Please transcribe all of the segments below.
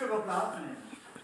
er wel plaats, meneer.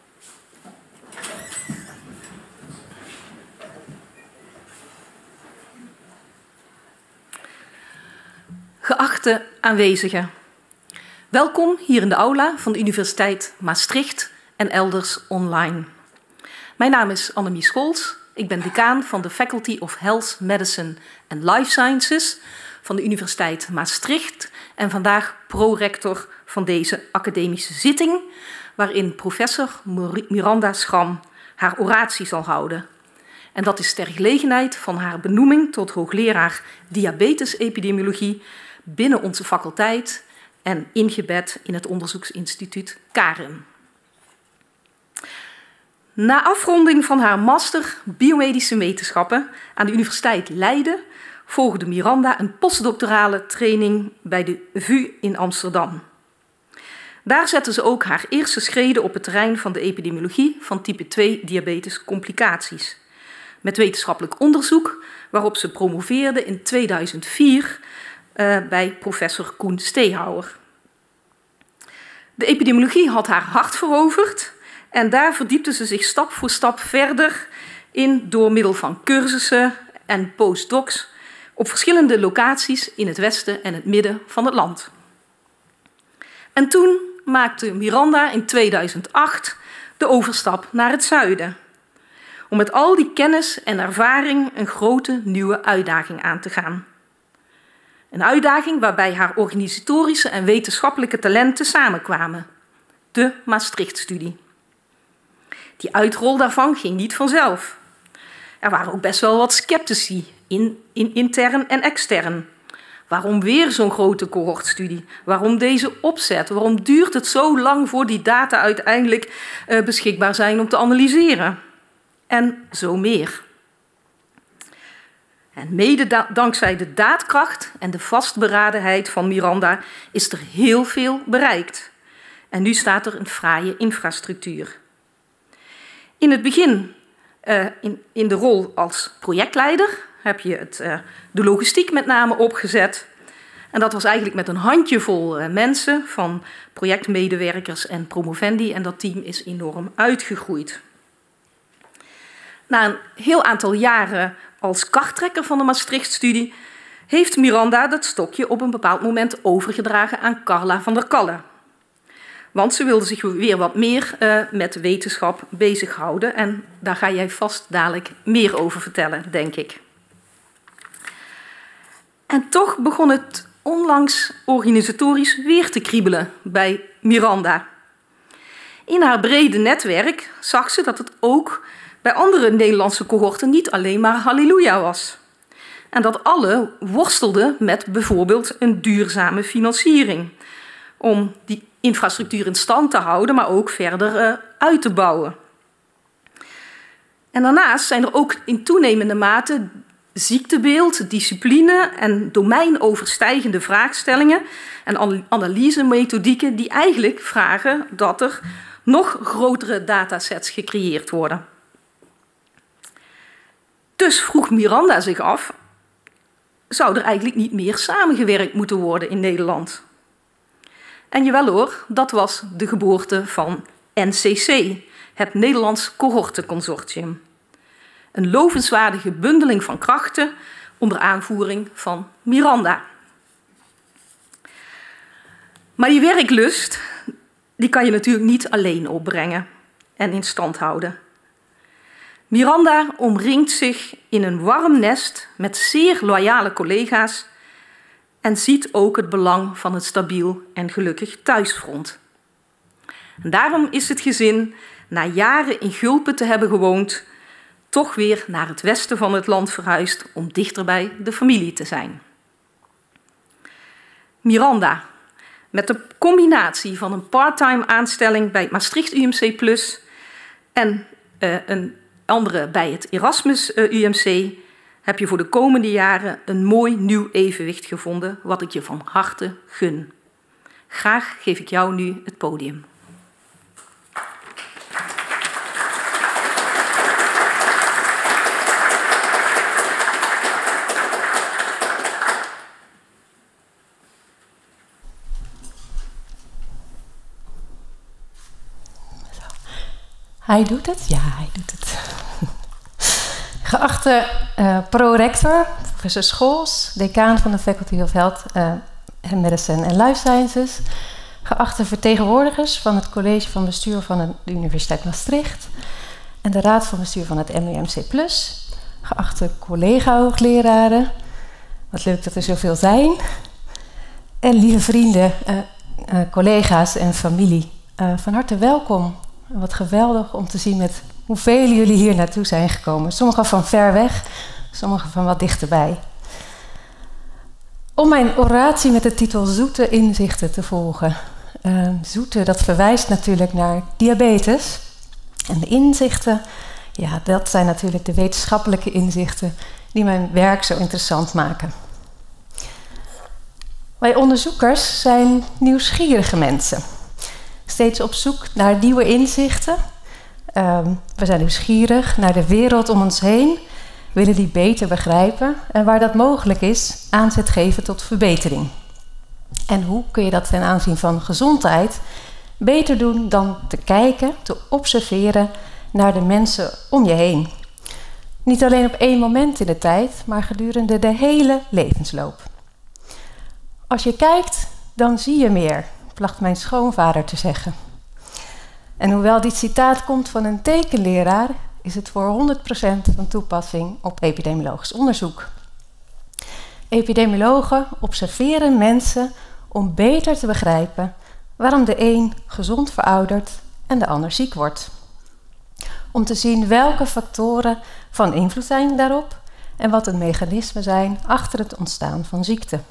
Geachte aanwezigen, welkom hier in de aula van de Universiteit Maastricht en elders online. Mijn naam is Annemie Scholz, ik ben decaan van de Faculty of Health, Medicine and Life Sciences van de Universiteit Maastricht en vandaag prorector van deze academische zitting, waarin professor Miranda Schram haar oratie zal houden. En dat is ter gelegenheid van haar benoeming tot hoogleraar diabetesepidemiologie binnen onze faculteit en ingebed in het onderzoeksinstituut CAREM. Na afronding van haar master biomedische wetenschappen aan de Universiteit Leiden volgde Miranda een postdoctorale training bij de VU in Amsterdam. Daar zette ze ook haar eerste schreden op het terrein van de epidemiologie van type 2 diabetescomplicaties. Met wetenschappelijk onderzoek waarop ze promoveerde in 2004 bij professor Koen Steehouwer. De epidemiologie had haar hart veroverd en daar verdiepte ze zich stap voor stap verder in door middel van cursussen en postdocs op verschillende locaties in het westen en het midden van het land. En toen maakte Miranda in 2008 de overstap naar het zuiden, om met al die kennis en ervaring een grote nieuwe uitdaging aan te gaan. Een uitdaging waarbij haar organisatorische en wetenschappelijke talenten samenkwamen. De Maastricht-studie. Die uitrol daarvan ging niet vanzelf. Er waren ook best wel wat sceptici, intern en extern. Waarom weer zo'n grote cohortstudie? Waarom deze opzet? Waarom duurt het zo lang voor die data uiteindelijk beschikbaar zijn om te analyseren? En zo meer. En mede dankzij de daadkracht en de vastberadenheid van Miranda is er heel veel bereikt. En nu staat er een fraaie infrastructuur. In het begin, in de rol als projectleider, heb je de logistiek met name opgezet. En dat was eigenlijk met een handjevol mensen, van projectmedewerkers en promovendi. En dat team is enorm uitgegroeid. Na een heel aantal jaren als karttrekker van de Maastricht-studie heeft Miranda dat stokje op een bepaald moment overgedragen aan Carla van der Kalle. Want ze wilde zich weer wat meer met wetenschap bezighouden. En daar ga jij vast dadelijk meer over vertellen, denk ik. En toch begon het onlangs organisatorisch weer te kriebelen bij Miranda. In haar brede netwerk zag ze dat het ook bij andere Nederlandse cohorten niet alleen maar halleluja was. En dat alle worstelden met bijvoorbeeld een duurzame financiering. Om die infrastructuur in stand te houden, maar ook verder uit te bouwen. En daarnaast zijn er ook in toenemende mate ziektebeeld, discipline en domeinoverstijgende vraagstellingen en analysemethodieken die eigenlijk vragen dat er nog grotere datasets gecreëerd worden. Dus vroeg Miranda zich af, zou er eigenlijk niet meer samengewerkt moeten worden in Nederland? En jawel hoor, dat was de geboorte van NCC, het Nederlands Cohortenconsortium. Een lovenswaardige bundeling van krachten onder aanvoering van Miranda. Maar die werklust, die kan je natuurlijk niet alleen opbrengen en in stand houden. Miranda omringt zich in een warm nest met zeer loyale collega's en ziet ook het belang van een stabiel en gelukkig thuisfront. En daarom is het gezin, na jaren in Gulpen te hebben gewoond, toch weer naar het westen van het land verhuisd om dichter bij de familie te zijn. Miranda, met de combinatie van een parttime aanstelling bij het Maastricht UMC Plus en een andere bij het Erasmus UMC, heb je voor de komende jaren een mooi nieuw evenwicht gevonden, wat ik je van harte gun. Graag geef ik jou nu het podium. Hij doet het? Ja, hij doet het. Geachte prorector, professor Scholz, decaan van de Faculty of Health Medicine and Life Sciences. Geachte vertegenwoordigers van het college van bestuur van de Universiteit Maastricht en de raad van bestuur van het MUMC+. Geachte collega-hoogleraren, wat leuk dat er zoveel zijn. En lieve vrienden, collega's en familie, van harte welkom. Wat geweldig om te zien met hoeveel jullie hier naartoe zijn gekomen. Sommigen van ver weg, sommigen van wat dichterbij. Om mijn oratie met de titel Zoete inzichten te volgen. Zoete, dat verwijst natuurlijk naar diabetes. En de inzichten, ja, dat zijn natuurlijk de wetenschappelijke inzichten die mijn werk zo interessant maken. Wij onderzoekers zijn nieuwsgierige mensen. Steeds op zoek naar nieuwe inzichten. We zijn nieuwsgierig naar de wereld om ons heen, willen die beter begrijpen en waar dat mogelijk is, aanzet geven tot verbetering. En hoe kun je dat ten aanzien van gezondheid beter doen dan te kijken, te observeren naar de mensen om je heen? Niet alleen op één moment in de tijd, maar gedurende de hele levensloop. Als je kijkt, dan zie je meer, placht mijn schoonvader te zeggen. En hoewel dit citaat komt van een tekenleraar, is het voor 100% van toepassing op epidemiologisch onderzoek. Epidemiologen observeren mensen om beter te begrijpen waarom de een gezond veroudert en de ander ziek wordt. Om te zien welke factoren van invloed zijn daarop en wat de mechanismen zijn achter het ontstaan van ziekte.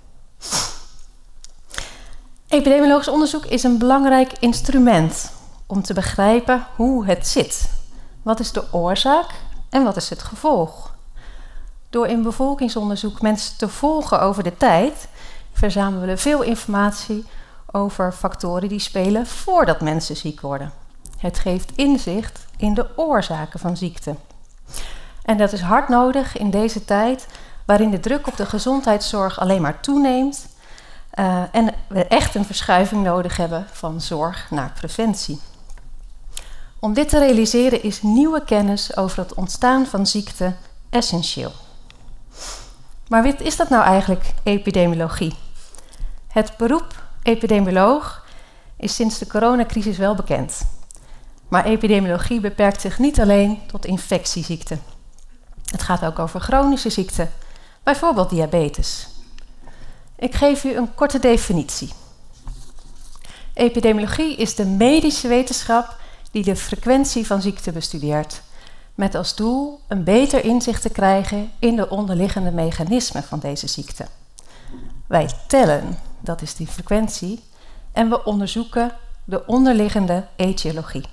Epidemiologisch onderzoek is een belangrijk instrument om te begrijpen hoe het zit. Wat is de oorzaak en wat is het gevolg? Door in bevolkingsonderzoek mensen te volgen over de tijd, verzamelen we veel informatie over factoren die spelen voordat mensen ziek worden. Het geeft inzicht in de oorzaken van ziekte. En dat is hard nodig in deze tijd, waarin de druk op de gezondheidszorg alleen maar toeneemt en we echt een verschuiving nodig hebben van zorg naar preventie. Om dit te realiseren is nieuwe kennis over het ontstaan van ziekte essentieel. Maar wat is dat nou eigenlijk, epidemiologie? Het beroep epidemioloog is sinds de coronacrisis wel bekend. Maar epidemiologie beperkt zich niet alleen tot infectieziekten. Het gaat ook over chronische ziekten, bijvoorbeeld diabetes. Ik geef u een korte definitie. Epidemiologie is de medische wetenschap die de frequentie van ziekte bestudeert, met als doel een beter inzicht te krijgen in de onderliggende mechanismen van deze ziekte. Wij tellen, dat is die frequentie, en we onderzoeken de onderliggende etiologie.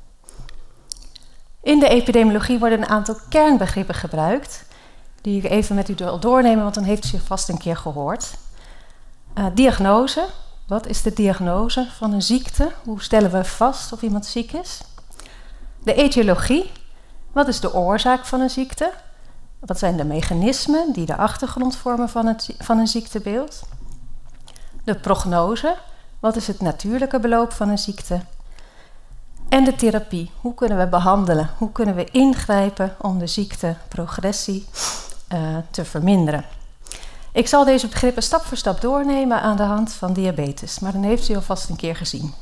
In de epidemiologie worden een aantal kernbegrippen gebruikt, die ik even met u doornemen, want dan heeft u ze vast een keer gehoord. Diagnose. Wat is de diagnose van een ziekte? Hoe stellen we vast of iemand ziek is? De etiologie. Wat is de oorzaak van een ziekte? Wat zijn de mechanismen die de achtergrond vormen van een ziektebeeld? De prognose. Wat is het natuurlijke beloop van een ziekte? En de therapie. Hoe kunnen we behandelen? Hoe kunnen we ingrijpen om de ziekteprogressie te verminderen? Ik zal deze begrippen stap voor stap doornemen aan de hand van diabetes, maar dan heeft u alvast een keer gezien.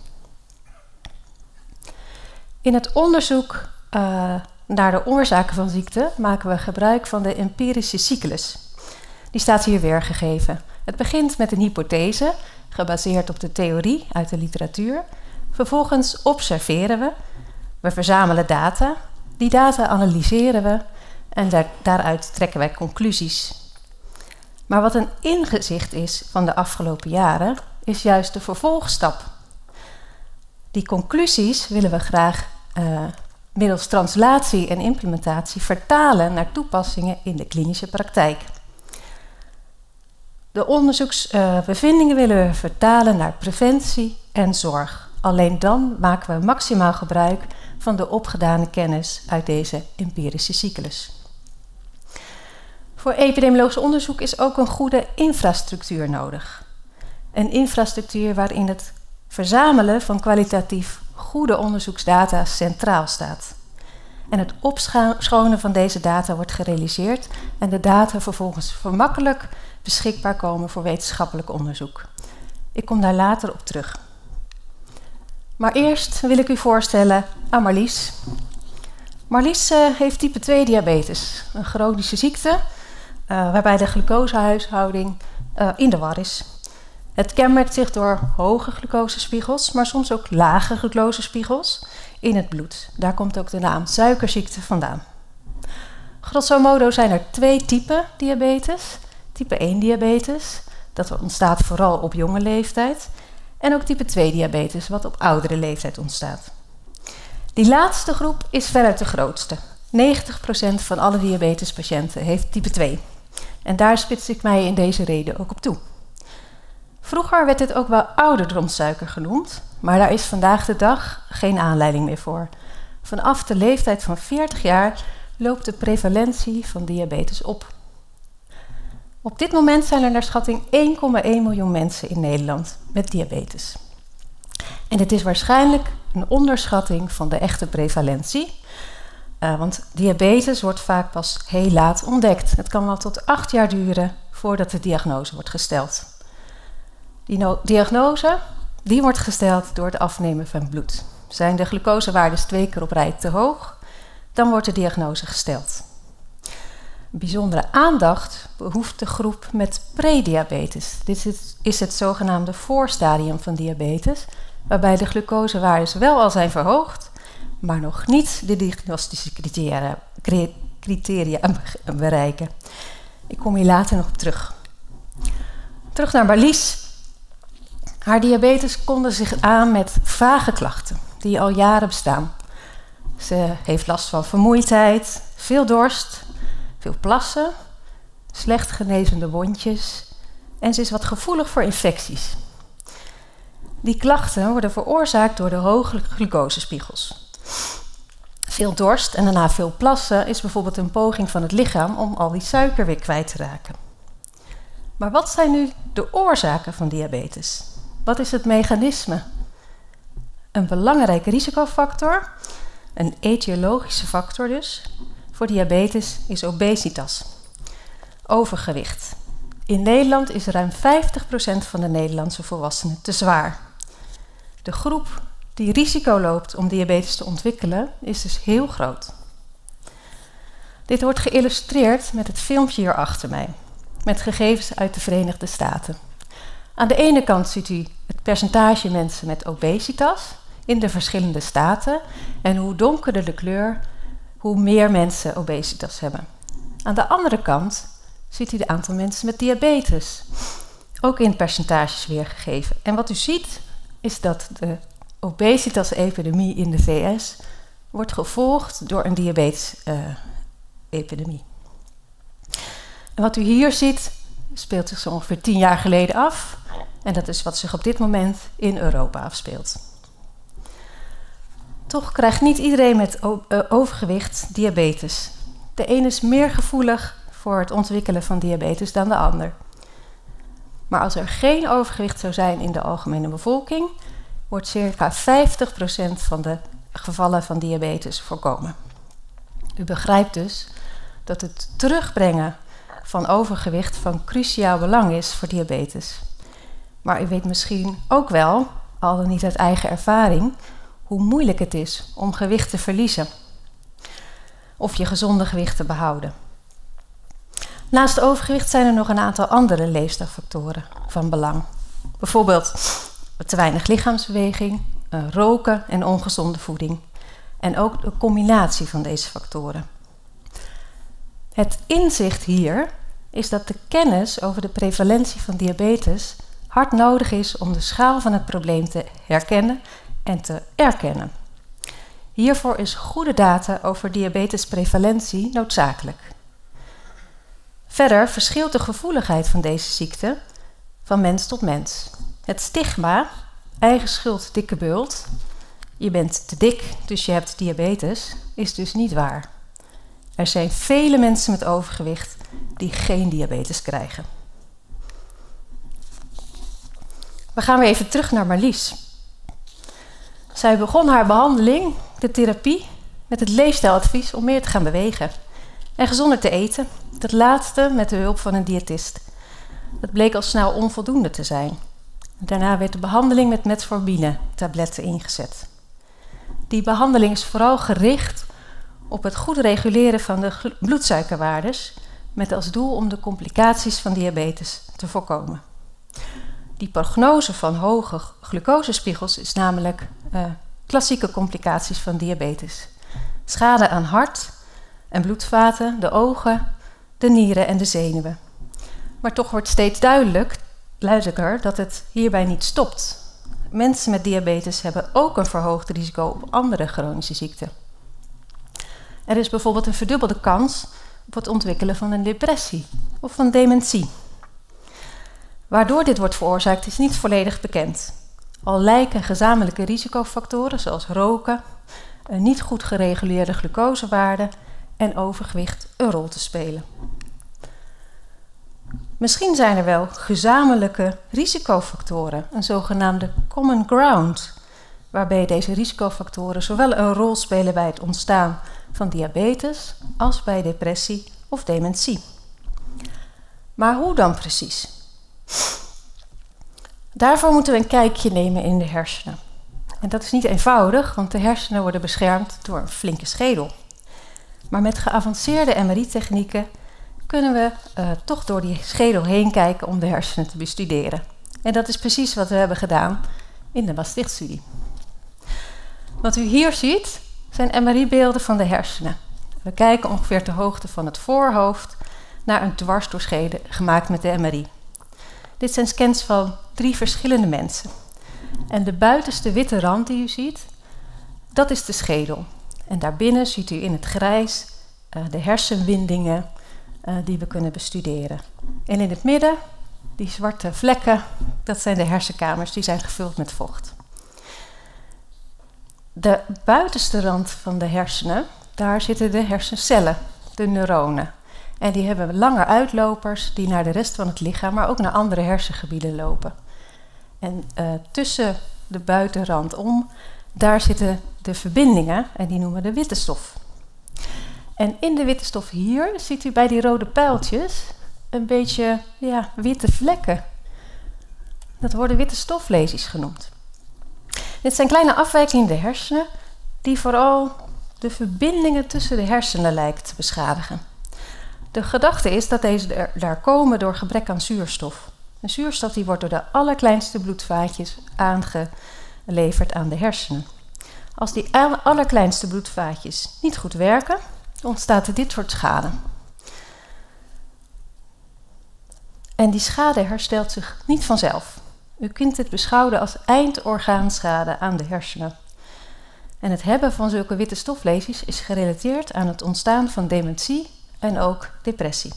In het onderzoek naar de oorzaken van ziekte maken we gebruik van de empirische cyclus. Die staat hier weergegeven. Het begint met een hypothese, gebaseerd op de theorie uit de literatuur. Vervolgens observeren we, we verzamelen data, die data analyseren we en daaruit trekken wij conclusies. Maar wat een inzicht is van de afgelopen jaren, is juist de vervolgstap. Die conclusies willen we graag middels translatie en implementatie vertalen naar toepassingen in de klinische praktijk. De onderzoeksbevindingen willen we vertalen naar preventie en zorg. Alleen dan maken we maximaal gebruik van de opgedane kennis uit deze empirische cyclus. Voor epidemiologisch onderzoek is ook een goede infrastructuur nodig. Een infrastructuur waarin het verzamelen van kwalitatief goede onderzoeksdata centraal staat. En het opschonen van deze data wordt gerealiseerd en de data vervolgens gemakkelijk beschikbaar komen voor wetenschappelijk onderzoek. Ik kom daar later op terug. Maar eerst wil ik u voorstellen aan Marlies. Marlies heeft type 2 diabetes, een chronische ziekte waarbij de glucosehuishouding in de war is. Het kenmerkt zich door hoge glucosespiegels, maar soms ook lage glucosespiegels in het bloed. Daar komt ook de naam suikerziekte vandaan. Grosso modo zijn er 2 typen diabetes. Type 1 diabetes, dat ontstaat vooral op jonge leeftijd. En ook type 2 diabetes, wat op oudere leeftijd ontstaat. Die laatste groep is veruit de grootste. 90% van alle diabetespatiënten heeft type 2. En daar spits ik mij in deze reden ook op toe. Vroeger werd dit ook wel ouderdomssuiker genoemd, maar daar is vandaag de dag geen aanleiding meer voor. Vanaf de leeftijd van 40 jaar loopt de prevalentie van diabetes op. Op dit moment zijn er naar schatting 1,1 miljoen mensen in Nederland met diabetes. En het is waarschijnlijk een onderschatting van de echte prevalentie. Want diabetes wordt vaak pas heel laat ontdekt. Het kan wel tot 8 jaar duren voordat de diagnose wordt gesteld. Die diagnose die wordt gesteld door het afnemen van bloed. Zijn de glucosewaardes 2 keer op rij te hoog, dan wordt de diagnose gesteld. Bijzondere aandacht behoeft de groep met prediabetes. Dit is het zogenaamde voorstadium van diabetes, waarbij de glucosewaardes wel al zijn verhoogd, maar nog niet de diagnostische criteria bereiken. Ik kom hier later nog op terug. Terug naar Marlies. Haar diabetes kondigde zich aan met vage klachten die al jaren bestaan. Ze heeft last van vermoeidheid, veel dorst, veel plassen, slecht genezende wondjes en ze is wat gevoelig voor infecties. Die klachten worden veroorzaakt door de hoge glucosespiegels. Veel dorst en daarna veel plassen is bijvoorbeeld een poging van het lichaam om al die suiker weer kwijt te raken. Maar wat zijn nu de oorzaken van diabetes? Wat is het mechanisme? Een belangrijke risicofactor, een etiologische factor dus, voor diabetes is obesitas, overgewicht. In Nederland is ruim 50% van de Nederlandse volwassenen te zwaar. De groep die risico loopt om diabetes te ontwikkelen is dus heel groot. Dit wordt geïllustreerd met het filmpje hier achter mij, met gegevens uit de Verenigde Staten. Aan de ene kant ziet u het percentage mensen met obesitas in de verschillende staten en hoe donkerder de kleur, hoe meer mensen obesitas hebben. Aan de andere kant ziet u het aantal mensen met diabetes, ook in percentages weergegeven. En wat u ziet is dat de obesitas-epidemie in de VS wordt gevolgd door een diabetes-epidemie. En wat u hier ziet speelt zich zo ongeveer 10 jaar geleden af. En dat is wat zich op dit moment in Europa afspeelt. Toch krijgt niet iedereen met overgewicht diabetes. De een is meer gevoelig voor het ontwikkelen van diabetes dan de ander. Maar als er geen overgewicht zou zijn in de algemene bevolking, wordt circa 50% van de gevallen van diabetes voorkomen. U begrijpt dus dat het terugbrengen van overgewicht van cruciaal belang is voor diabetes. Maar u weet misschien ook wel, al dan niet uit eigen ervaring, hoe moeilijk het is om gewicht te verliezen of je gezonde gewicht te behouden. Naast overgewicht zijn er nog een aantal andere leefstijlfactoren van belang. Bijvoorbeeld te weinig lichaamsbeweging, roken en ongezonde voeding. En ook de combinatie van deze factoren. Het inzicht hier is dat de kennis over de prevalentie van diabetes hard nodig is om de schaal van het probleem te herkennen en te erkennen. Hiervoor is goede data over diabetesprevalentie noodzakelijk. Verder verschilt de gevoeligheid van deze ziekte van mens tot mens. Het stigma, eigen schuld, dikke bult, je bent te dik, dus je hebt diabetes, is dus niet waar. Er zijn vele mensen met overgewicht die geen diabetes krijgen. We gaan weer even terug naar Marlies. Zij begon haar behandeling, de therapie, met het leefstijladvies om meer te gaan bewegen en gezonder te eten. Dat laatste met de hulp van een diëtist. Dat bleek al snel onvoldoende te zijn. Daarna werd de behandeling met metformine-tabletten ingezet. Die behandeling is vooral gericht op het goed reguleren van de bloedsuikerwaardes, met als doel om de complicaties van diabetes te voorkomen. Die prognose van hoge glucosespiegels is namelijk klassieke complicaties van diabetes. Schade aan hart en bloedvaten, de ogen, de nieren en de zenuwen. Maar toch wordt steeds duidelijker dat het hierbij niet stopt. Mensen met diabetes hebben ook een verhoogd risico op andere chronische ziekten. Er is bijvoorbeeld een verdubbelde kans op het ontwikkelen van een depressie of van dementie. Waardoor dit wordt veroorzaakt is niet volledig bekend. Al lijken gezamenlijke risicofactoren zoals roken, een niet goed gereguleerde glucosewaarde en overgewicht een rol te spelen. Misschien zijn er wel gezamenlijke risicofactoren, een zogenaamde common ground, waarbij deze risicofactoren zowel een rol spelen bij het ontstaan van diabetes als bij depressie of dementie. Maar hoe dan precies? Daarvoor moeten we een kijkje nemen in de hersenen. En dat is niet eenvoudig, want de hersenen worden beschermd door een flinke schedel. Maar met geavanceerde MRI-technieken kunnen we toch door die schedel heen kijken om de hersenen te bestuderen. En dat is precies wat we hebben gedaan in de Maastricht-studie. Wat u hier ziet zijn MRI-beelden van de hersenen. We kijken ongeveer ter hoogte van het voorhoofd naar een dwarsdoorsnede gemaakt met de MRI. Dit zijn scans van 3 verschillende mensen. En de buitenste witte rand die u ziet, dat is de schedel. En daarbinnen ziet u in het grijs de hersenwindingen die we kunnen bestuderen. En in het midden, die zwarte vlekken, dat zijn de hersenkamers, die zijn gevuld met vocht. De buitenste rand van de hersenen, daar zitten de hersencellen, de neuronen. En die hebben lange uitlopers die naar de rest van het lichaam, maar ook naar andere hersengebieden lopen. En tussen de buitenrand om, daar zitten de verbindingen en die noemen we de witte stof. En in de witte stof hier ziet u bij die rode pijltjes een beetje witte vlekken. Dat worden witte stoflesies genoemd. Dit zijn kleine afwijkingen in de hersenen die vooral de verbindingen tussen de hersenen lijken te beschadigen. De gedachte is dat deze daar komen door gebrek aan zuurstof. En zuurstof die wordt door de allerkleinste bloedvaatjes aangeleverd aan de hersenen. Als die allerkleinste bloedvaatjes niet goed werken, ontstaat er dit soort schade. En die schade herstelt zich niet vanzelf. U kunt het beschouwen als eindorgaanschade aan de hersenen. En het hebben van zulke witte stoflesies is gerelateerd aan het ontstaan van dementie en ook depressie.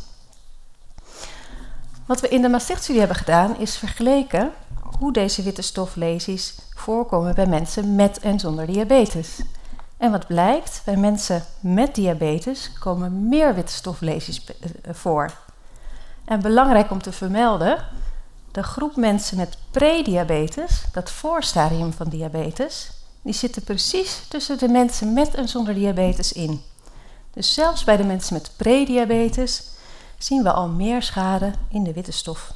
Wat we in de Maastricht-studie hebben gedaan is vergeleken hoe deze witte stoflesies voorkomen bij mensen met en zonder diabetes. En wat blijkt, bij mensen met diabetes komen meer witte stoflesies voor. En belangrijk om te vermelden, de groep mensen met prediabetes, dat voorstadium van diabetes, die zitten precies tussen de mensen met en zonder diabetes in. Dus zelfs bij de mensen met prediabetes zien we al meer schade in de witte stof.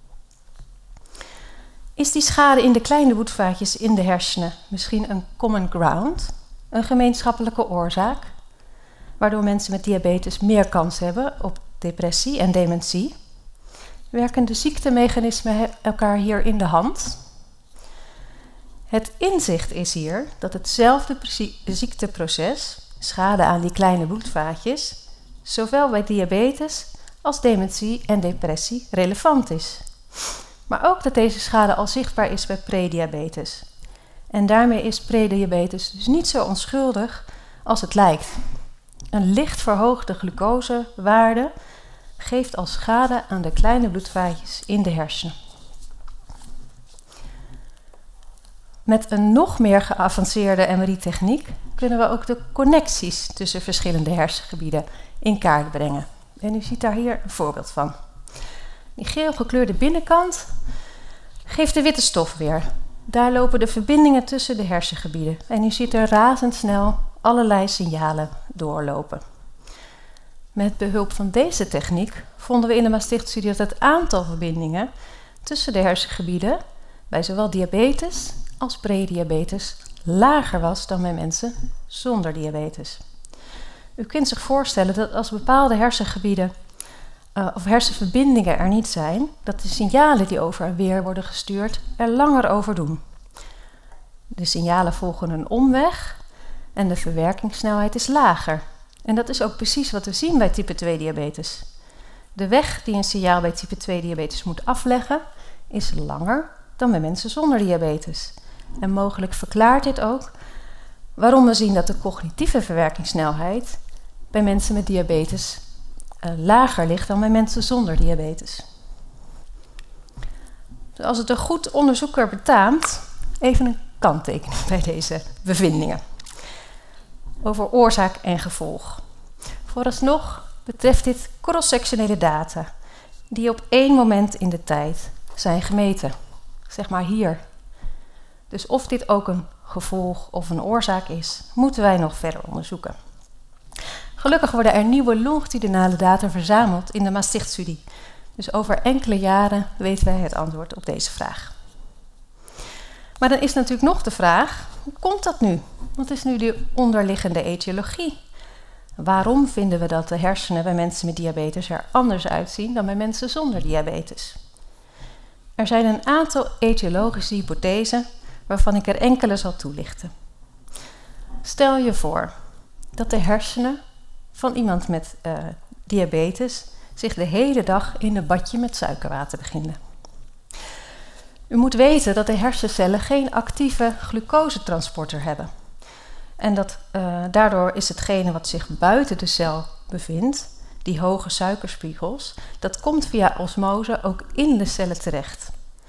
Is die schade in de kleine bloedvaatjes in de hersenen misschien een common ground, een gemeenschappelijke oorzaak, waardoor mensen met diabetes meer kans hebben op depressie en dementie? Werken de ziektemechanismen elkaar hier in de hand? Het inzicht is hier dat hetzelfde ziekteproces, schade aan die kleine bloedvaatjes, zowel bij diabetes als dementie en depressie relevant is. Maar ook dat deze schade al zichtbaar is bij prediabetes. En daarmee is prediabetes dus niet zo onschuldig als het lijkt. Een licht verhoogde glucosewaarde geeft al schade aan de kleine bloedvaatjes in de hersenen. Met een nog meer geavanceerde MRI-techniek kunnen we ook de connecties tussen verschillende hersengebieden in kaart brengen. En u ziet daar hier een voorbeeld van. Die geel gekleurde binnenkant geeft de witte stof weer. Daar lopen de verbindingen tussen de hersengebieden. En u ziet er razendsnel allerlei signalen doorlopen. Met behulp van deze techniek vonden we in de Maastricht-studie dat het aantal verbindingen tussen de hersengebieden bij zowel diabetes als prediabetes lager was dan bij mensen zonder diabetes. U kunt zich voorstellen dat als bepaalde hersengebieden of hersenverbindingen er niet zijn, dat de signalen die over en weer worden gestuurd er langer over doen. De signalen volgen een omweg en de verwerkingssnelheid is lager. En dat is ook precies wat we zien bij type 2 diabetes. De weg die een signaal bij type 2 diabetes moet afleggen is langer dan bij mensen zonder diabetes. En mogelijk verklaart dit ook waarom we zien dat de cognitieve verwerkingssnelheid bij mensen met diabetes lager ligt dan bij mensen zonder diabetes. Dus als het een goed onderzoeker betaamt, even een kanttekening bij deze bevindingen. Over oorzaak en gevolg. Vooralsnog betreft dit cross-sectionele data die op één moment in de tijd zijn gemeten. Zeg maar hier. Dus of dit ook een gevolg of een oorzaak is, moeten wij nog verder onderzoeken. Gelukkig worden er nieuwe longitudinale data verzameld in de Maastricht-studie. Dus over enkele jaren weten wij het antwoord op deze vraag. Maar dan is natuurlijk nog de vraag, hoe komt dat nu? Wat is nu de onderliggende etiologie? Waarom vinden we dat de hersenen bij mensen met diabetes er anders uitzien dan bij mensen zonder diabetes? Er zijn een aantal etiologische hypothesen waarvan ik er enkele zal toelichten. Stel je voor dat de hersenen van iemand met diabetes zich de hele dag in een badje met suikerwater bevinden. U moet weten dat de hersencellen geen actieve glucosetransporter hebben. En daardoor is hetgene wat zich buiten de cel bevindt, die hoge suikerspiegels, dat komt via osmose ook in de cellen terecht.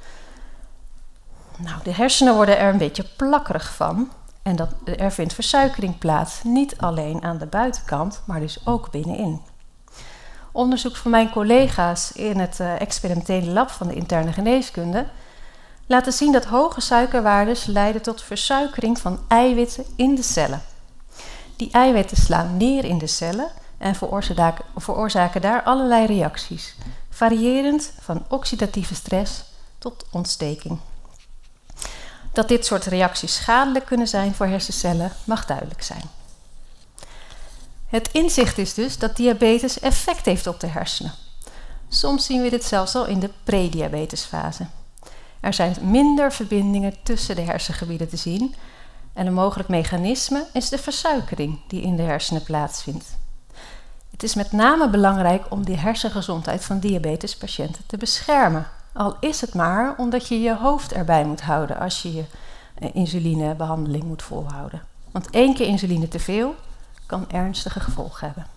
Nou, de hersenen worden er een beetje plakkerig van en er vindt versuikering plaats, niet alleen aan de buitenkant, maar dus ook binnenin. Onderzoek van mijn collega's in het experimentele lab van de interne geneeskunde laten zien dat hoge suikerwaardes leiden tot versuikering van eiwitten in de cellen. Die eiwitten slaan neer in de cellen en veroorzaken daar allerlei reacties, variërend van oxidatieve stress tot ontsteking. Dat dit soort reacties schadelijk kunnen zijn voor hersencellen mag duidelijk zijn. Het inzicht is dus dat diabetes effect heeft op de hersenen. Soms zien we dit zelfs al in de prediabetesfase. Er zijn minder verbindingen tussen de hersengebieden te zien en een mogelijk mechanisme is de versuikering die in de hersenen plaatsvindt. Het is met name belangrijk om de hersengezondheid van diabetespatiënten te beschermen. Al is het maar omdat je je hoofd erbij moet houden als je je insulinebehandeling moet volhouden. Want 1 keer insuline te veel kan ernstige gevolgen hebben.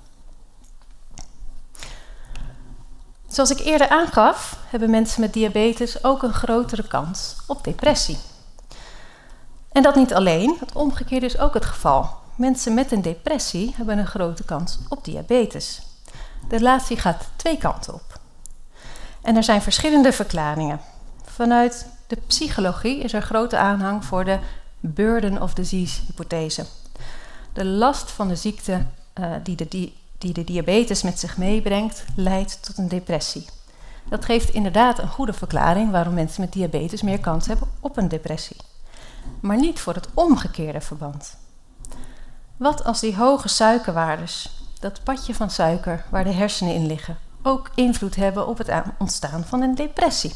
Zoals ik eerder aangaf, hebben mensen met diabetes ook een grotere kans op depressie. En dat niet alleen, het omgekeerde is ook het geval. Mensen met een depressie hebben een grote kans op diabetes. De relatie gaat 2 kanten op. En er zijn verschillende verklaringen. Vanuit de psychologie is er grote aanhang voor de burden of disease hypothese. De last van de ziekte die de diabetes met zich meebrengt, leidt tot een depressie. Dat geeft inderdaad een goede verklaring waarom mensen met diabetes meer kans hebben op een depressie. Maar niet voor het omgekeerde verband. Wat als die hoge suikerwaardes, dat padje van suiker waar de hersenen in liggen, ook invloed hebben op het ontstaan van een depressie?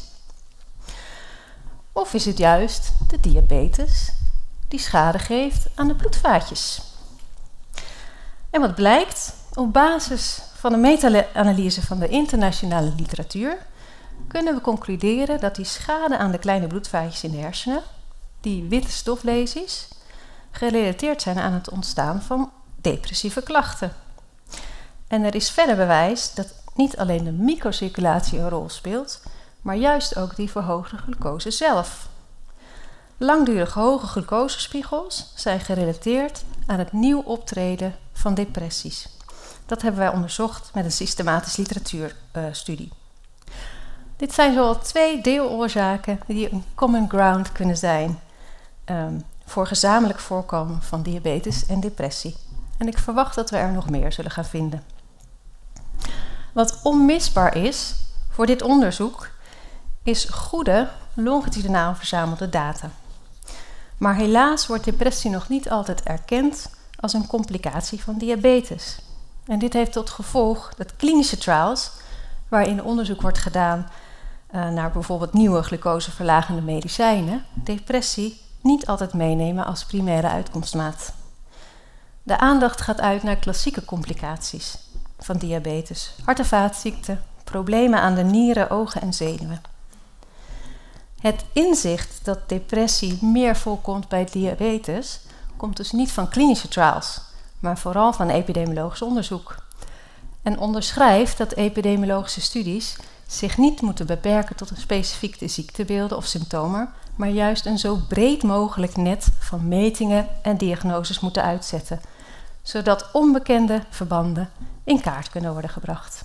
Of is het juist de diabetes die schade geeft aan de bloedvaatjes? En wat blijkt? Op basis van een meta-analyse van de internationale literatuur kunnen we concluderen dat die schade aan de kleine bloedvaatjes in de hersenen, die witte stoflesies, gerelateerd zijn aan het ontstaan van depressieve klachten. En er is verder bewijs dat niet alleen de microcirculatie een rol speelt, maar juist ook die verhoogde glucose zelf. Langdurig hoge glucosespiegels zijn gerelateerd aan het nieuw optreden van depressies. Dat hebben wij onderzocht met een systematische literatuurstudie. Dit zijn zowel 2 deeloorzaken die een common ground kunnen zijn voor gezamenlijk voorkomen van diabetes en depressie. En ik verwacht dat we er nog meer zullen gaan vinden. Wat onmisbaar is voor dit onderzoek is goede longitudinaal verzamelde data. Maar helaas wordt depressie nog niet altijd erkend als een complicatie van diabetes. En dit heeft tot gevolg dat klinische trials, waarin onderzoek wordt gedaan naar bijvoorbeeld nieuwe glucoseverlagende medicijnen, depressie niet altijd meenemen als primaire uitkomstmaat. De aandacht gaat uit naar klassieke complicaties van diabetes, hart- en vaatziekten, problemen aan de nieren, ogen en zenuwen. Het inzicht dat depressie meer voorkomt bij diabetes komt dus niet van klinische trials, maar vooral van epidemiologisch onderzoek. En onderschrijft dat epidemiologische studies zich niet moeten beperken tot een specifieke ziektebeelden of symptomen, maar juist een zo breed mogelijk net van metingen en diagnoses moeten uitzetten, zodat onbekende verbanden in kaart kunnen worden gebracht.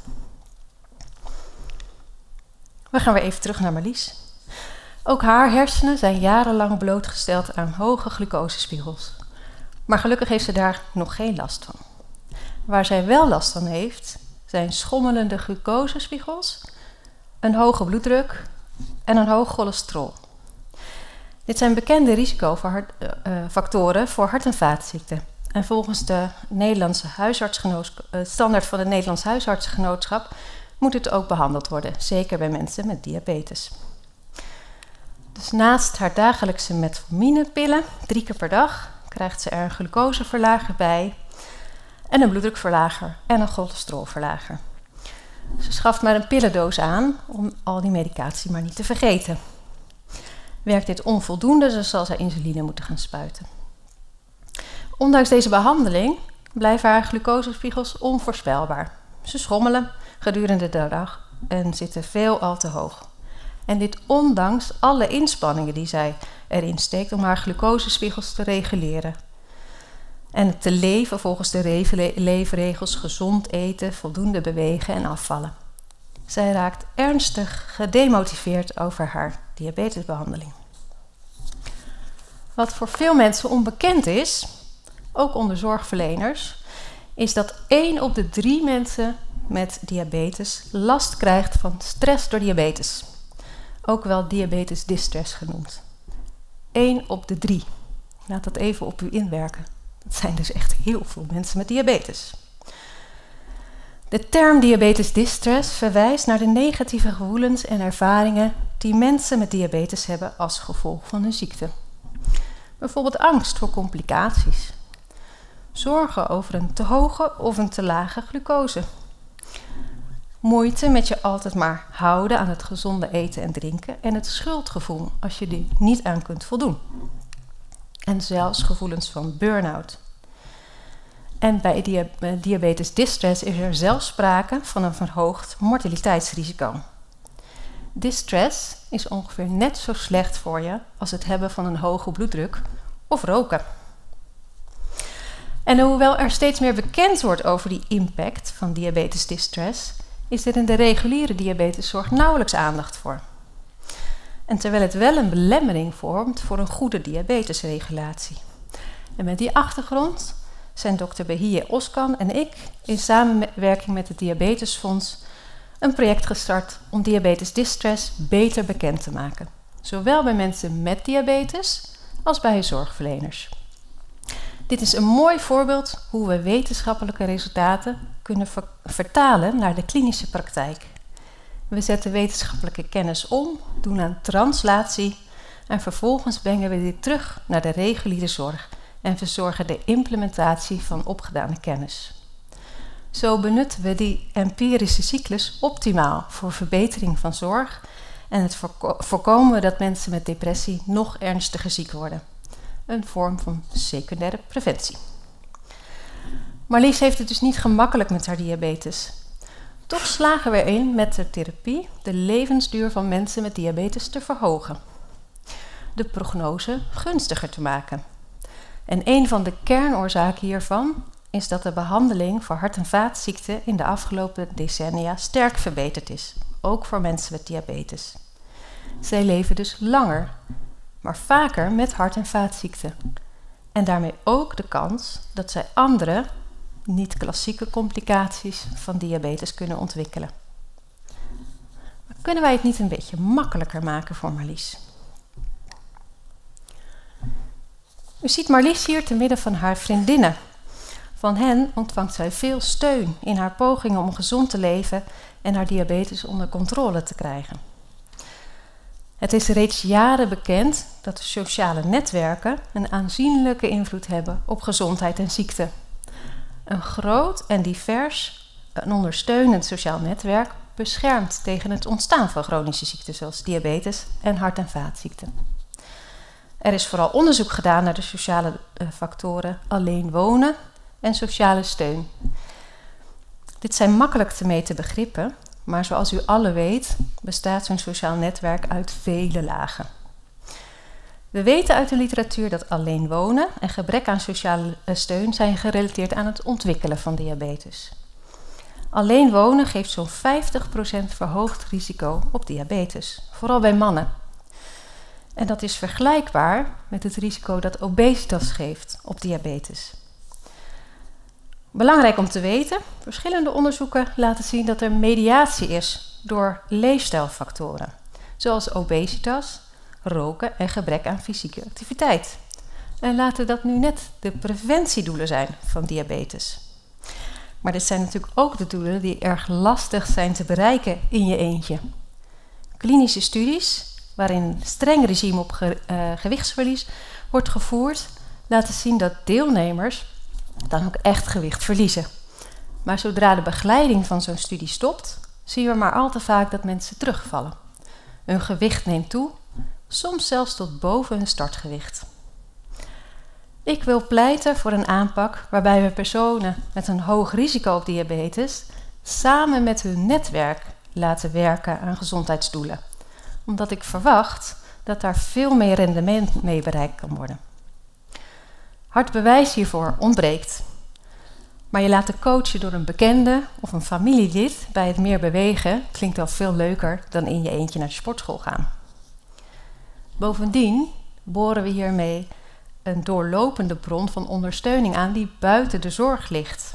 We gaan weer even terug naar Marlies. Ook haar hersenen zijn jarenlang blootgesteld aan hoge glucosespiegels. Maar gelukkig heeft ze daar nog geen last van. Waar zij wel last van heeft, zijn schommelende glucosespiegels, een hoge bloeddruk en een hoog cholesterol. Dit zijn bekende risicofactoren voor hart- en vaatziekten. En volgens de Nederlandse standaard van het Nederlands Huisartsengenootschap moet het ook behandeld worden, zeker bij mensen met diabetes. Dus naast haar dagelijkse metforminepillen, 3 keer per dag, krijgt ze er een glucoseverlager bij en een bloeddrukverlager en een cholesterolverlager. Ze schaft maar een pillendoos aan om al die medicatie maar niet te vergeten. Werkt dit onvoldoende, dan zal zij insuline moeten gaan spuiten. Ondanks deze behandeling blijven haar glucosespiegels onvoorspelbaar. Ze schommelen gedurende de dag en zitten veelal te hoog. En dit ondanks alle inspanningen die zij erin steekt om haar glucosespiegels te reguleren. En te leven volgens de leefregels gezond eten, voldoende bewegen en afvallen. Zij raakt ernstig gedemotiveerd over haar diabetesbehandeling. Wat voor veel mensen onbekend is, ook onder zorgverleners, is dat 1 op de 3 mensen met diabetes last krijgt van stress door diabetes. Ook wel diabetes distress genoemd. 1 op de 3. Laat dat even op u inwerken. Dat zijn dus echt heel veel mensen met diabetes. De term diabetes distress verwijst naar de negatieve gevoelens en ervaringen die mensen met diabetes hebben als gevolg van hun ziekte. Bijvoorbeeld angst voor complicaties. Zorgen over een te hoge of een te lage glucose. Moeite met je altijd maar houden aan het gezonde eten en drinken en het schuldgevoel als je er niet aan kunt voldoen. En zelfs gevoelens van burn-out. En bij diabetes distress is er zelfs sprake van een verhoogd mortaliteitsrisico. Distress is ongeveer net zo slecht voor je als het hebben van een hoge bloeddruk of roken. En hoewel er steeds meer bekend wordt over die impact van diabetes distress, is er in de reguliere diabeteszorg nauwelijks aandacht voor. En terwijl het wel een belemmering vormt voor een goede diabetesregulatie. En met die achtergrond zijn dokter Behije Oskan en ik in samenwerking met het Diabetesfonds een project gestart om diabetes distress beter bekend te maken. Zowel bij mensen met diabetes als bij zorgverleners. Dit is een mooi voorbeeld hoe we wetenschappelijke resultaten kunnen vertalen naar de klinische praktijk. We zetten wetenschappelijke kennis om, doen aan translatie en vervolgens brengen we dit terug naar de reguliere zorg en verzorgen de implementatie van opgedane kennis. Zo benutten we die empirische cyclus optimaal voor verbetering van zorg en het voorkomen we dat mensen met depressie nog ernstiger ziek worden. Een vorm van secundaire preventie. Marlies heeft het dus niet gemakkelijk met haar diabetes. Toch slagen we erin met de therapie de levensduur van mensen met diabetes te verhogen. De prognose gunstiger te maken. En een van de kernoorzaken hiervan is dat de behandeling voor hart- en vaatziekten in de afgelopen decennia sterk verbeterd is. ook voor mensen met diabetes. Zij leven dus langer, maar vaker met hart- en vaatziekten. En daarmee ook de kans dat zij andere, niet-klassieke complicaties van diabetes kunnen ontwikkelen. Maar kunnen wij het niet een beetje makkelijker maken voor Marlies? U ziet Marlies hier te midden van haar vriendinnen. Van hen ontvangt zij veel steun in haar pogingen om gezond te leven en haar diabetes onder controle te krijgen. Het is reeds jaren bekend dat de sociale netwerken een aanzienlijke invloed hebben op gezondheid en ziekte. Een groot en divers en ondersteunend sociaal netwerk beschermt tegen het ontstaan van chronische ziekten zoals diabetes en hart- en vaatziekten. Er is vooral onderzoek gedaan naar de sociale factoren alleen wonen en sociale steun. Dit zijn makkelijk te meten begrippen, maar zoals u alle weet bestaat zo'n sociaal netwerk uit vele lagen. We weten uit de literatuur dat alleen wonen en gebrek aan sociale steun zijn gerelateerd aan het ontwikkelen van diabetes. Alleen wonen geeft zo'n 50% verhoogd risico op diabetes, vooral bij mannen. En dat is vergelijkbaar met het risico dat obesitas geeft op diabetes. Belangrijk om te weten, verschillende onderzoeken laten zien dat er mediatie is door leefstijlfactoren, zoals obesitas, roken en gebrek aan fysieke activiteit. En laten dat nu net de preventiedoelen zijn van diabetes. Maar dit zijn natuurlijk ook de doelen die erg lastig zijn te bereiken in je eentje. Klinische studies, waarin een streng regime op gewichtsverlies wordt gevoerd, laten zien dat deelnemers dan ook echt gewicht verliezen. Maar zodra de begeleiding van zo'n studie stopt, zien we maar al te vaak dat mensen terugvallen. Hun gewicht neemt toe, soms zelfs tot boven hun startgewicht. Ik wil pleiten voor een aanpak waarbij we personen met een hoog risico op diabetes samen met hun netwerk laten werken aan gezondheidsdoelen. Omdat ik verwacht dat daar veel meer rendement mee bereikt kan worden. Hard bewijs hiervoor ontbreekt. Maar je laten coachen door een bekende of een familielid bij het meer bewegen klinkt wel veel leuker dan in je eentje naar de sportschool gaan. Bovendien boren we hiermee een doorlopende bron van ondersteuning aan die buiten de zorg ligt.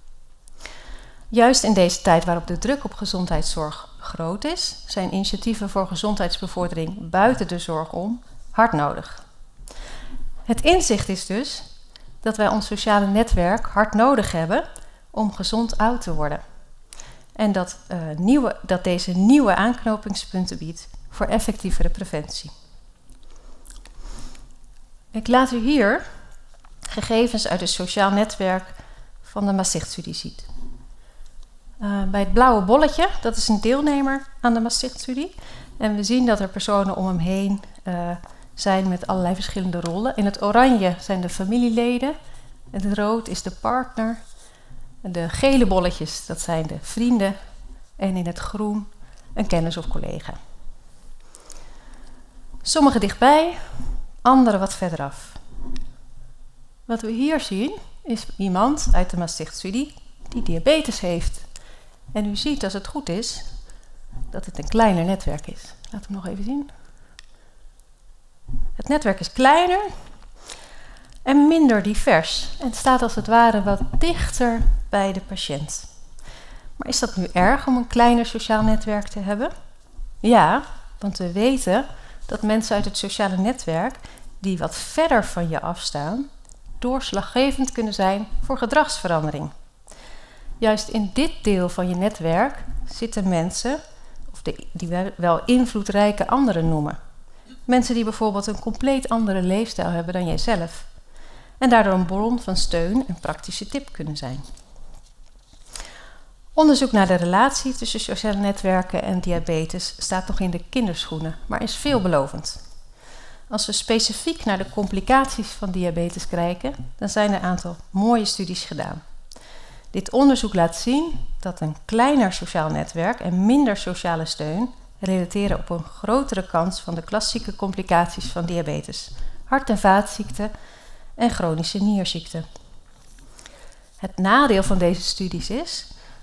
Juist in deze tijd waarop de druk op gezondheidszorg groot is, zijn initiatieven voor gezondheidsbevordering buiten de zorg om hard nodig. Het inzicht is dus dat wij ons sociale netwerk hard nodig hebben om gezond oud te worden. En dat deze nieuwe aanknopingspunten biedt voor effectievere preventie. Ik laat u hier gegevens uit het sociaal netwerk van de Maastricht-studie zien. Bij het blauwe bolletje, dat is een deelnemer aan de Maastricht-studie. En we zien dat er personen om hem heen zijn met allerlei verschillende rollen. In het oranje zijn de familieleden, het rood is de partner, de gele bolletjes, dat zijn de vrienden en in het groen een kennis of collega. Sommigen dichtbij, anderen wat verderaf. Wat we hier zien is iemand uit de Maastricht-studie die diabetes heeft. En u ziet, als het goed is, dat het een kleiner netwerk is. Laat hem nog even zien. Het netwerk is kleiner en minder divers en staat als het ware wat dichter bij de patiënt. Maar is dat nu erg om een kleiner sociaal netwerk te hebben? Ja, want we weten dat mensen uit het sociale netwerk die wat verder van je afstaan, doorslaggevend kunnen zijn voor gedragsverandering. Juist in dit deel van je netwerk zitten mensen, die we wel invloedrijke anderen noemen. Mensen die bijvoorbeeld een compleet andere leefstijl hebben dan jijzelf. En daardoor een bron van steun en praktische tip kunnen zijn. Onderzoek naar de relatie tussen sociale netwerken en diabetes staat nog in de kinderschoenen, maar is veelbelovend. Als we specifiek naar de complicaties van diabetes kijken, dan zijn er een aantal mooie studies gedaan. Dit onderzoek laat zien dat een kleiner sociaal netwerk en minder sociale steun relateren op een grotere kans van de klassieke complicaties van diabetes, hart- en vaatziekten en chronische nierziekten. Het nadeel van deze studies is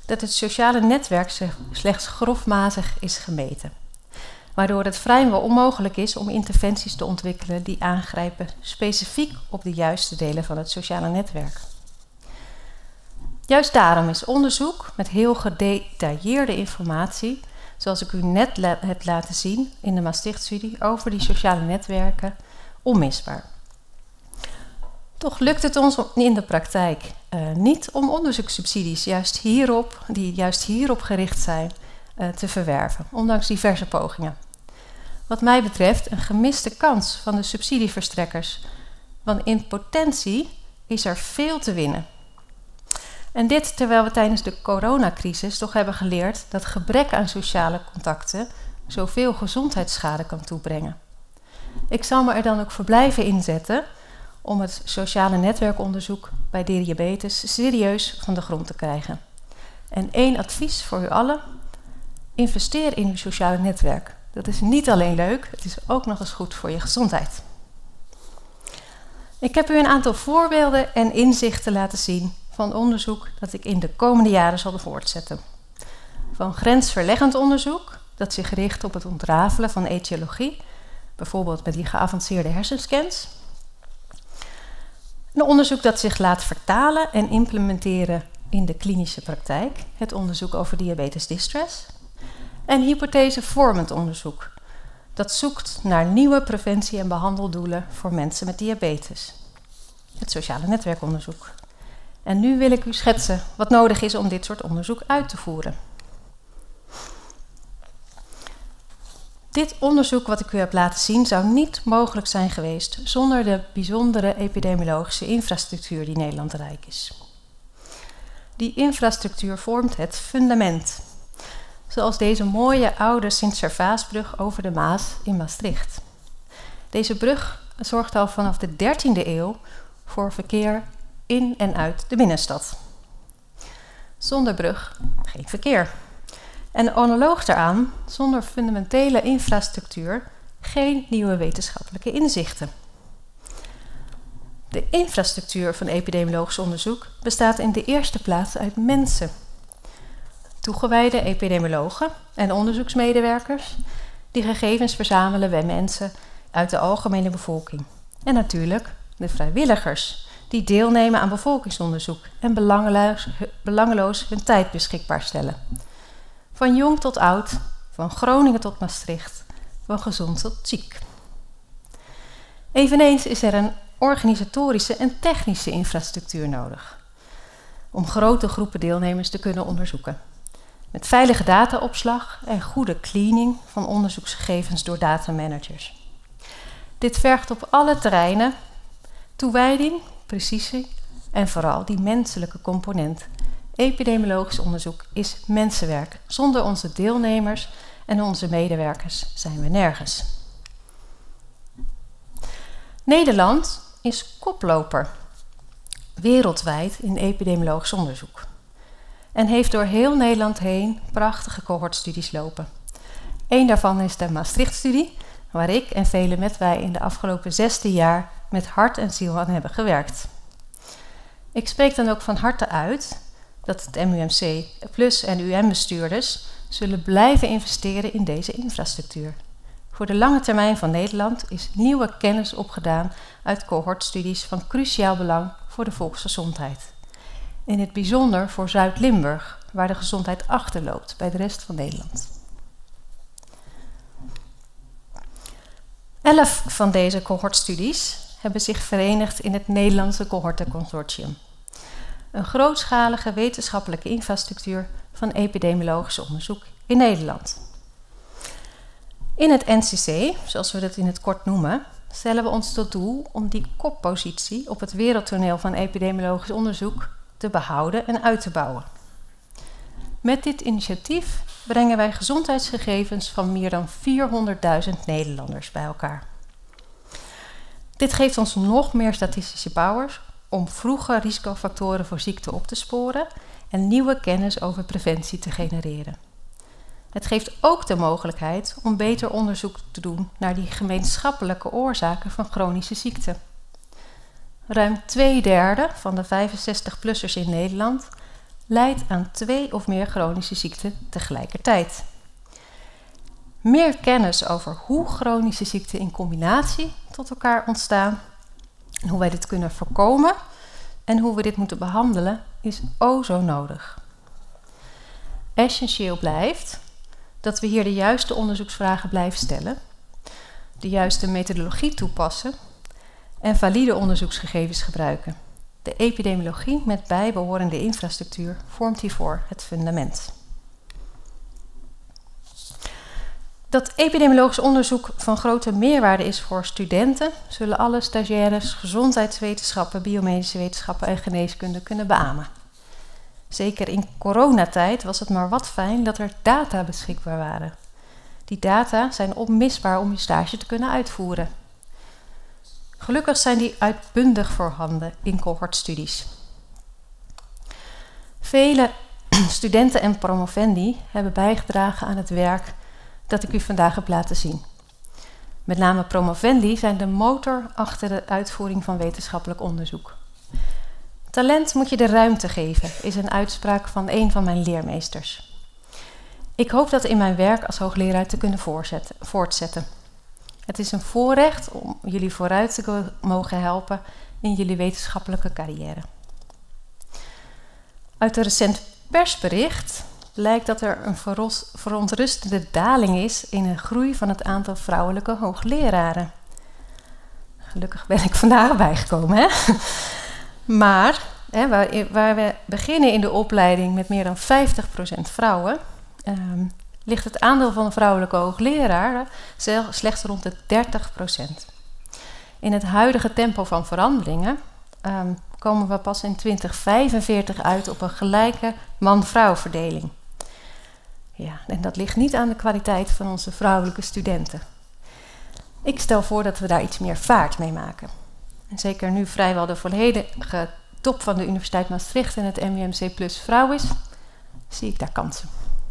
dat het sociale netwerk slechts grofmatig is gemeten, waardoor het vrijwel onmogelijk is om interventies te ontwikkelen die aangrijpen specifiek op de juiste delen van het sociale netwerk. Juist daarom is onderzoek met heel gedetailleerde informatie, zoals ik u net heb laten zien in de Maastricht-studie over die sociale netwerken, onmisbaar. Toch lukt het ons in de praktijk niet om onderzoekssubsidies die juist hierop gericht zijn te verwerven, ondanks diverse pogingen. Wat mij betreft een gemiste kans van de subsidieverstrekkers, want in potentie is er veel te winnen. En dit terwijl we tijdens de coronacrisis toch hebben geleerd dat gebrek aan sociale contacten zoveel gezondheidsschade kan toebrengen. Ik zal me er dan ook voor blijven inzetten om het sociale netwerkonderzoek bij diabetes serieus van de grond te krijgen. En 1 advies voor u allen: investeer in uw sociale netwerk. Dat is niet alleen leuk, het is ook nog eens goed voor je gezondheid. Ik heb u een aantal voorbeelden en inzichten laten zien van onderzoek dat ik in de komende jaren zal voortzetten. Van grensverleggend onderzoek dat zich richt op het ontrafelen van etiologie, bijvoorbeeld met die geavanceerde hersenscans. Een onderzoek dat zich laat vertalen en implementeren in de klinische praktijk, het onderzoek over diabetes distress. En hypothesevormend onderzoek dat zoekt naar nieuwe preventie- en behandeldoelen voor mensen met diabetes. Het sociale netwerkonderzoek. En nu wil ik u schetsen wat nodig is om dit soort onderzoek uit te voeren. Dit onderzoek wat ik u heb laten zien zou niet mogelijk zijn geweest zonder de bijzondere epidemiologische infrastructuur die Nederland rijk is. Die infrastructuur vormt het fundament, zoals deze mooie oude Sint-Servaasbrug over de Maas in Maastricht. Deze brug zorgt al vanaf de 13e eeuw voor verkeer in en uit de binnenstad. Zonder brug geen verkeer. En analoog daaraan, zonder fundamentele infrastructuur, geen nieuwe wetenschappelijke inzichten. De infrastructuur van epidemiologisch onderzoek bestaat in de eerste plaats uit mensen. Toegewijde epidemiologen en onderzoeksmedewerkers die gegevens verzamelen bij mensen uit de algemene bevolking. En natuurlijk de vrijwilligers die deelnemen aan bevolkingsonderzoek en belangeloos hun tijd beschikbaar stellen. Van jong tot oud, van Groningen tot Maastricht, van gezond tot ziek. Eveneens is er een organisatorische en technische infrastructuur nodig om grote groepen deelnemers te kunnen onderzoeken. Met veilige dataopslag en goede cleaning van onderzoeksgegevens door datamanagers. Dit vergt op alle terreinen toewijding, precisie en vooral die menselijke component. Epidemiologisch onderzoek is mensenwerk. Zonder onze deelnemers en onze medewerkers zijn we nergens. Nederland is koploper wereldwijd in epidemiologisch onderzoek. En heeft door heel Nederland heen prachtige cohortstudies lopen. Eén daarvan is de Maastricht-studie, waar ik en velen met wij in de afgelopen 16 jaar met hart en ziel aan hebben gewerkt. Ik spreek dan ook van harte uit dat het MUMC Plus en UM-bestuurders zullen blijven investeren in deze infrastructuur. Voor de lange termijn van Nederland is nieuwe kennis opgedaan uit cohortstudies van cruciaal belang voor de volksgezondheid. In het bijzonder voor Zuid-Limburg, waar de gezondheid achterloopt bij de rest van Nederland. 11 van deze cohortstudies hebben zich verenigd in het Nederlandse Cohortenconsortium. Een grootschalige wetenschappelijke infrastructuur van epidemiologisch onderzoek in Nederland. In het NCC, zoals we dat in het kort noemen, stellen we ons tot doel om die koppositie op het wereldtoneel van epidemiologisch onderzoek te behouden en uit te bouwen. Met dit initiatief brengen wij gezondheidsgegevens van meer dan 400.000 Nederlanders bij elkaar. Dit geeft ons nog meer statistische powers om vroege risicofactoren voor ziekte op te sporen en nieuwe kennis over preventie te genereren. Het geeft ook de mogelijkheid om beter onderzoek te doen naar die gemeenschappelijke oorzaken van chronische ziekten. Ruim 2/3 van de 65-plussers in Nederland leidt aan 2 of meer chronische ziekten tegelijkertijd. Meer kennis over hoe chronische ziekten in combinatie tot elkaar ontstaan en hoe wij dit kunnen voorkomen en hoe we dit moeten behandelen is o zo nodig. Essentieel blijft dat we hier de juiste onderzoeksvragen blijven stellen, de juiste methodologie toepassen en valide onderzoeksgegevens gebruiken. De epidemiologie met bijbehorende infrastructuur vormt hiervoor het fundament. Dat epidemiologisch onderzoek van grote meerwaarde is voor studenten, zullen alle stagiaires gezondheidswetenschappen, biomedische wetenschappen en geneeskunde kunnen beamen. Zeker in coronatijd was het maar wat fijn dat er data beschikbaar waren. Die data zijn onmisbaar om je stage te kunnen uitvoeren. Gelukkig zijn die uitbundig voorhanden in cohortstudies. Vele studenten en promovendi hebben bijgedragen aan het werk dat ik u vandaag heb laten zien. Met name promovendi zijn de motor achter de uitvoering van wetenschappelijk onderzoek. Talent moet je de ruimte geven, is een uitspraak van een van mijn leermeesters. Ik hoop dat in mijn werk als hoogleraar te kunnen voortzetten. Het is een voorrecht om jullie vooruit te mogen helpen in jullie wetenschappelijke carrière. Uit een recent persbericht blijkt dat er een verontrustende daling is in de groei van het aantal vrouwelijke hoogleraren. Gelukkig ben ik vandaag bijgekomen, hè? Maar waar we beginnen in de opleiding met meer dan 50% vrouwen, ligt het aandeel van vrouwelijke hoogleraren slechts rond de 30%. In het huidige tempo van veranderingen komen we pas in 2045 uit op een gelijke man-vrouw verdeling. Ja, en dat ligt niet aan de kwaliteit van onze vrouwelijke studenten. Ik stel voor dat we daar iets meer vaart mee maken. En zeker nu vrijwel de volledige top van de Universiteit Maastricht en het MUMC Plus vrouw is, zie ik daar kansen.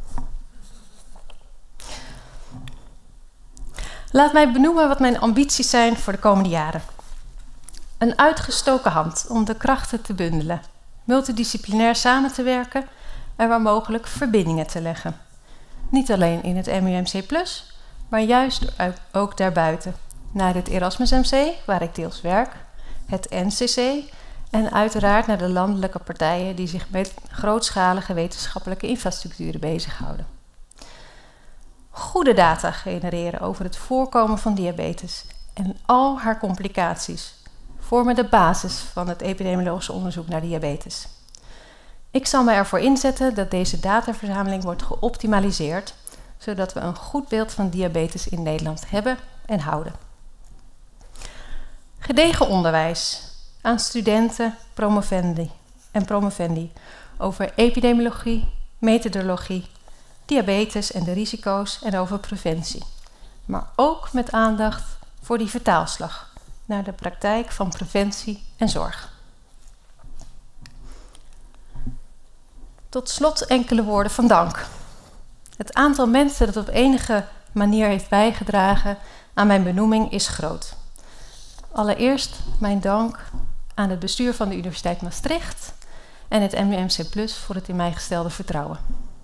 Laat mij benoemen wat mijn ambities zijn voor de komende jaren. Een uitgestoken hand om de krachten te bundelen, multidisciplinair samen te werken en waar mogelijk verbindingen te leggen. Niet alleen in het MUMC Plus, maar juist ook daarbuiten. Naar het Erasmus MC, waar ik deels werk, het NCC en uiteraard naar de landelijke partijen die zich met grootschalige wetenschappelijke infrastructuren bezighouden. Goede data genereren over het voorkomen van diabetes en al haar complicaties vormen de basis van het epidemiologisch onderzoek naar diabetes. Ik zal me ervoor inzetten dat deze dataverzameling wordt geoptimaliseerd, zodat we een goed beeld van diabetes in Nederland hebben en houden. Gedegen onderwijs aan studenten, promovendi over epidemiologie, methodologie, diabetes en de risico's en over preventie. Maar ook met aandacht voor die vertaalslag naar de praktijk van preventie en zorg. Tot slot enkele woorden van dank. Het aantal mensen dat op enige manier heeft bijgedragen aan mijn benoeming is groot. Allereerst mijn dank aan het bestuur van de Universiteit Maastricht en het MUMC Plus voor het in mij gestelde vertrouwen.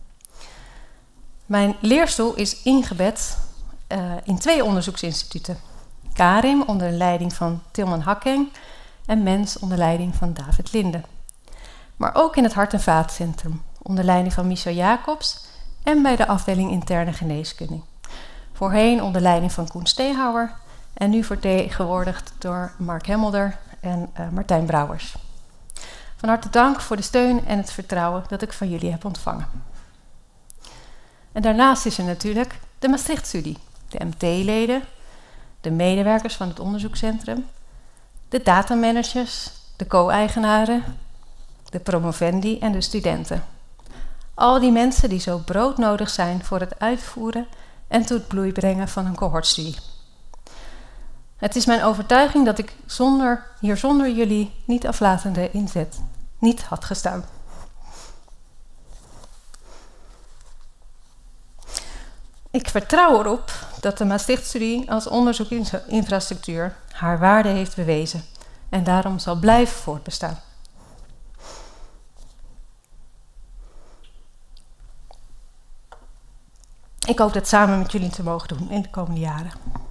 Mijn leerstoel is ingebed in 2 onderzoeksinstituten. Karim onder de leiding van Tilman Hakkeng en Mens onder leiding van David Linde. Maar ook in het Hart- en Vaatcentrum onder leiding van Michel Jacobs en bij de afdeling interne geneeskunde. Voorheen onder leiding van Koen Stehouwer en nu vertegenwoordigd door Mark Hemmelder en Martijn Brouwers. Van harte dank voor de steun en het vertrouwen dat ik van jullie heb ontvangen. En daarnaast is er natuurlijk de Maastricht-studie, de MT-leden, de medewerkers van het onderzoekscentrum, de datamanagers, de co-eigenaren, de promovendi en de studenten. Al die mensen die zo broodnodig zijn voor het uitvoeren en tot bloei brengen van een cohortstudie. Het is mijn overtuiging dat ik zonder jullie niet aflatende inzet niet had gestaan. Ik vertrouw erop dat de Maastricht-studie als onderzoeksinfrastructuur haar waarde heeft bewezen en daarom zal blijven voortbestaan. Ik hoop dat samen met jullie te mogen doen in de komende jaren.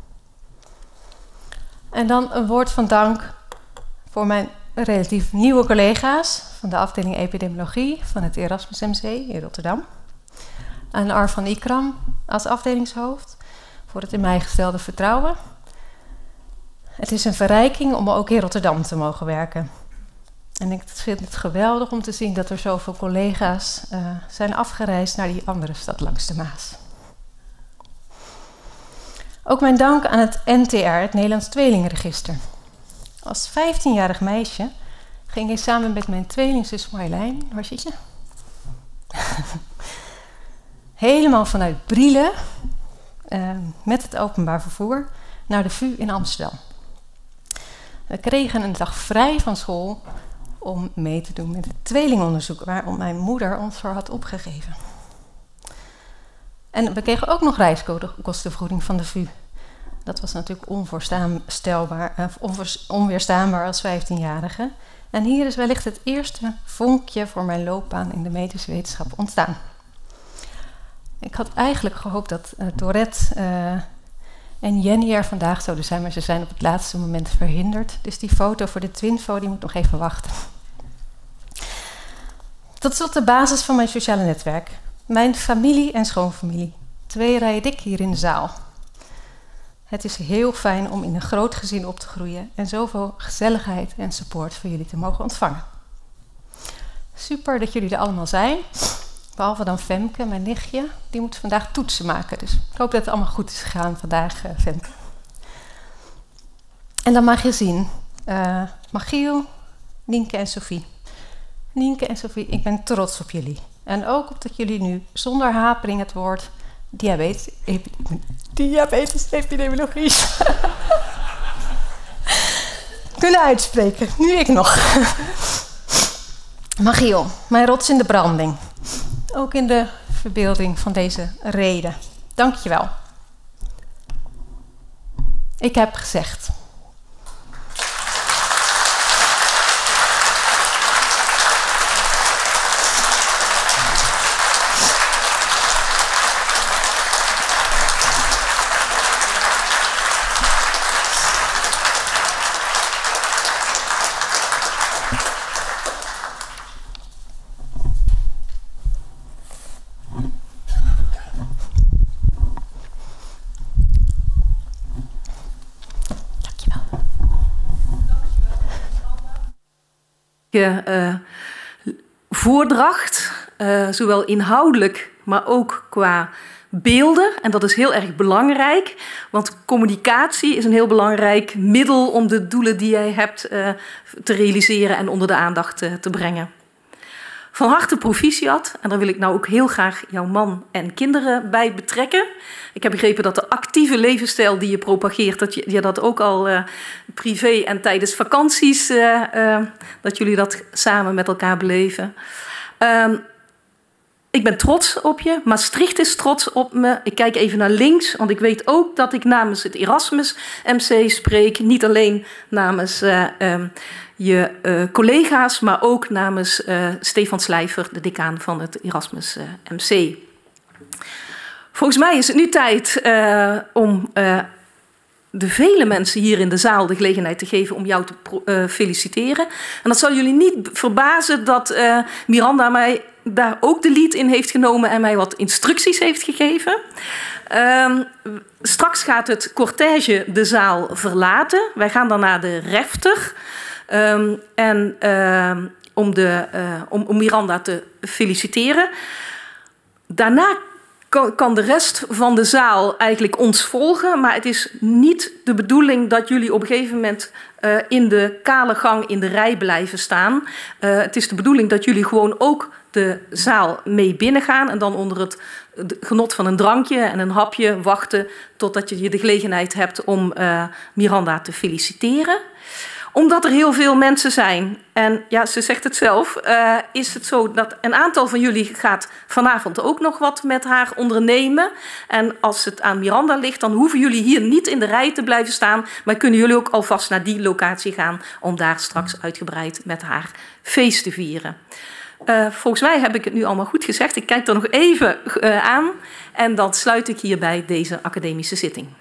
En dan een woord van dank voor mijn relatief nieuwe collega's van de afdeling epidemiologie van het Erasmus MC in Rotterdam. Aan Arfan Ikram als afdelingshoofd voor het in mij gestelde vertrouwen. Het is een verrijking om ook in Rotterdam te mogen werken. En ik vind het geweldig om te zien dat er zoveel collega's zijn afgereisd naar die andere stad langs de Maas. Ook mijn dank aan het NTR, het Nederlands Tweelingenregister. Als 15-jarig meisje ging ik samen met mijn tweelingzus Marjolein, waar zit je? Helemaal vanuit Brielen, met het openbaar vervoer, naar de VU in Amsterdam. We kregen een dag vrij van school om mee te doen met het tweelingonderzoek waar mijn moeder ons voor had opgegeven. En we kregen ook nog reiskostenvergoeding van de VU. Dat was natuurlijk onweerstaanbaar als 15-jarige. En hier is wellicht het eerste vonkje voor mijn loopbaan in de medische wetenschap ontstaan. Ik had eigenlijk gehoopt dat Dorette en Jenny er vandaag zouden zijn, maar ze zijn op het laatste moment verhinderd. Dus die foto voor de Twinfo, die moet nog even wachten. Tot slot de basis van mijn sociale netwerk. Mijn familie en schoonfamilie. 2 rijen dik hier in de zaal. Het is heel fijn om in een groot gezin op te groeien en zoveel gezelligheid en support voor jullie te mogen ontvangen. Super dat jullie er allemaal zijn. Behalve dan Femke, mijn nichtje. Die moet vandaag toetsen maken. Dus ik hoop dat het allemaal goed is gegaan vandaag, Femke. En dan mag je zien. Magiel, Nienke en Sophie. Nienke en Sophie, ik ben trots op jullie. En ook op dat jullie nu zonder hapering het woord diabetes epidemiologie kunnen uitspreken. Nu ik nog. Magiel, mijn rots in de branding. Ook in de verbeelding van deze reden. Dank je wel. Ik heb gezegd. Voordracht, zowel inhoudelijk, maar ook qua beelden. En dat is heel erg belangrijk, want communicatie is een heel belangrijk middel om de doelen die jij hebt te realiseren en onder de aandacht te brengen. Van harte proficiat, en daar wil ik nou ook heel graag jouw man en kinderen bij betrekken. Ik heb begrepen dat de actieve levensstijl die je propageert, dat je dat ook al privé en tijdens vakanties, dat jullie dat samen met elkaar beleven. Ik ben trots op je. Maastricht is trots op me. Ik kijk even naar links, want ik weet ook dat ik namens het Erasmus MC spreek. Niet alleen namens je collega's, maar ook namens Stefan Slijver, de decaan van het Erasmus MC. Volgens mij is het nu tijd om de vele mensen hier in de zaal de gelegenheid te geven om jou te feliciteren. En dat zal jullie niet verbazen dat Miranda mij daar ook de lead in heeft genomen en mij wat instructies heeft gegeven. Straks gaat het cortège de zaal verlaten. Wij gaan dan naar de refter. Om Miranda te feliciteren. Daarna kan de rest van de zaal eigenlijk ons volgen. Maar het is niet de bedoeling dat jullie op een gegeven moment in de kale gang in de rij blijven staan. Het is de bedoeling dat jullie gewoon ook de zaal mee binnengaan. En dan onder het genot van een drankje en een hapje wachten totdat je de gelegenheid hebt om Miranda te feliciteren. Omdat er heel veel mensen zijn, en ja, ze zegt het zelf, is het zo dat een aantal van jullie gaat vanavond ook nog wat met haar ondernemen. En als het aan Miranda ligt, dan hoeven jullie hier niet in de rij te blijven staan, maar kunnen jullie ook alvast naar die locatie gaan om daar straks uitgebreid met haar feest te vieren. Volgens mij heb ik het nu allemaal goed gezegd. Ik kijk er nog even aan en dan sluit ik hierbij deze academische zitting.